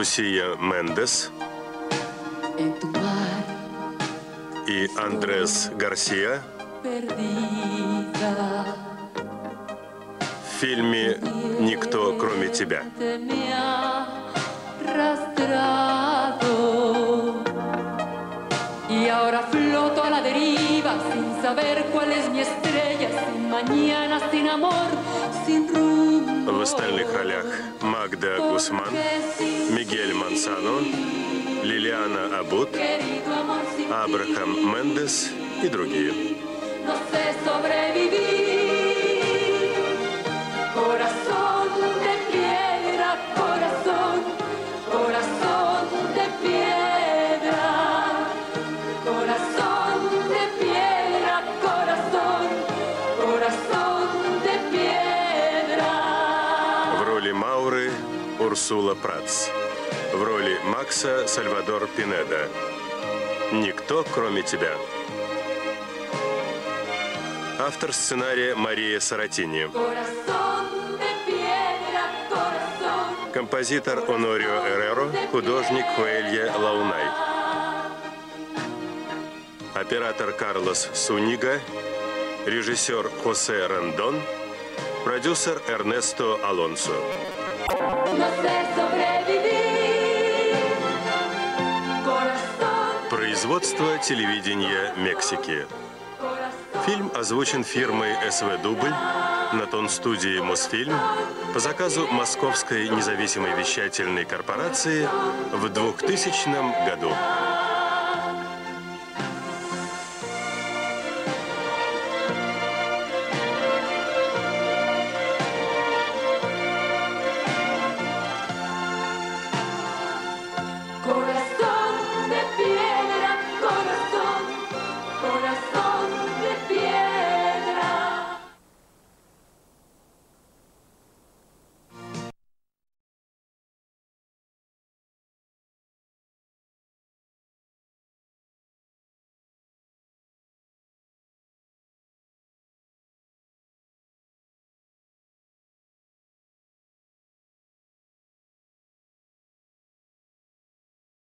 Лусия Мендес и Андрес Гарсия в фильме «Никто, кроме тебя». Y ahora floto a la deriva sin saber cuál es mi estrella, sin mañana, sin amor, sin rumbo. В остальных ролях Магда Гусман, Мигель Мансано, Лилиана Абут, Абрахам Мендес и другие. No sé sobrevivir. Corazón de piedra, corazón, corazón de piedra. Corazón de piedra, corazón, corazón de piedra. В роли Мауры Урсула Пратс. В роли Макса Сальвадор Пинеда. «Никто, кроме тебя». Автор сценария Мария Саратини. Композитор Онорио Эреро, художник Хуэлье Лаунай. Оператор Карлос Сунига, режиссер Хосе Рендон, продюсер Эрнесто Алонсо. Производство телевидения Мексики. Фильм озвучен фирмой СВ Дубль на тон-студии Мосфильм по заказу Московской независимой вещательной корпорации в 2000 году.